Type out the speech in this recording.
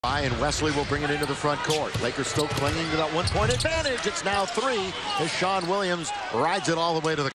And Wesley will bring it into the front court. Lakers still clinging to that one-point advantage. It's now 3 as Shawne Williams rides it all the way to the